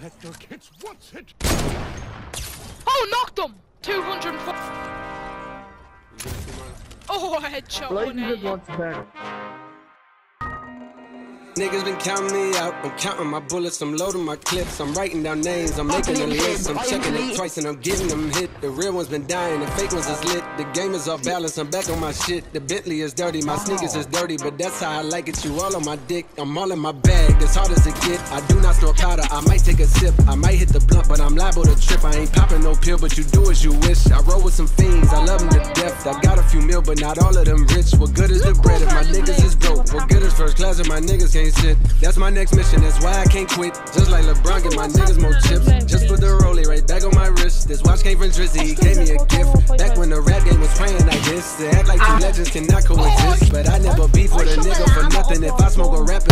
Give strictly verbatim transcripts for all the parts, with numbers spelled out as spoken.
Let your kids watch it. Oh, knocked him! two hundred four. Oh, a headshot. Like one you eighty. just watch back. Niggas been counting me out, I'm counting my bullets, I'm loading my clips, I'm writing down names, I'm making a list, I'm checking it twice and I'm giving them hit. The real ones been dying, the fake ones is lit, the game is off balance, I'm back on my shit. The Bentley is dirty, my sneakers is dirty, but that's how I like it. You all on my dick, I'm all in my bag, as hard as it get. I do not store powder, I might take a sip, I might hit the blunt, but I'm liable to trip. I ain't popping no pill, but you do as you wish. I roll with some fiends, I love them to death. I got a few mil, but not all of them rich. What good is the bread if my niggas is broke? What good is first class if my niggas can't sit? That's my next mission, that's why I can't quit. Just like LeBron, get my niggas more chips. Just put the rollie right back on my wrist. This watch came from Drizzy, he gave me a gift. Back when the rap game was praying, I guess. They act like two legends cannot coexist. But I never beef with a nigga for nothing. If I smoke a rapper,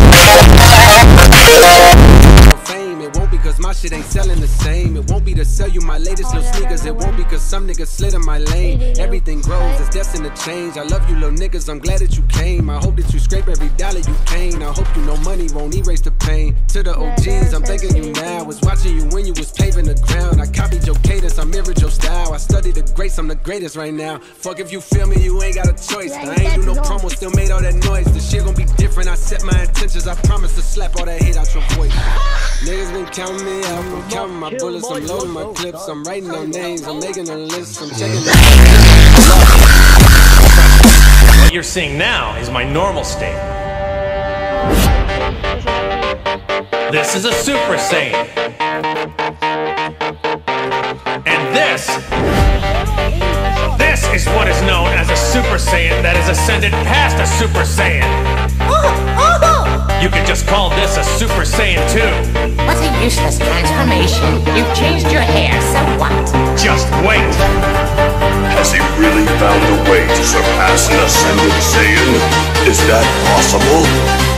fame. It won't because my shit ain't selling the same. It won't be to sell you my latest little sneakers. It won't because some niggas slid in my lane. Everything grows, it's destined to change. I love you little niggas, I'm glad that you came. I hope that you scrape every dollar you can. I hope you know money won't erase the pain. To the O Gs, I'm thanking you now. Was watching you when you was paving the ground. I copied your cadence, I mirrored your style. I studied the greats, I'm the greatest right now. Fuck if you feel me, you ain't got a choice. I ain't do no promo, still made all that noise. The shit gon' be different, I set my intentions. I promise to slap all that hate out your voice. Niggas been counting me out, I'm counting my bullets, I'm loading my clips, I'm writing down names, I'm making a list, I'm checking the What you're seeing now is my normal state. This is a Super Saiyan. And this, this is what is known as a Super Saiyan that has ascended past a Super Saiyan. You could just call this a Super Saiyan two. What a useless transformation. You've changed your hair, so what? Just wait. Has he really found a way to surpass an ascended Saiyan? Is that possible?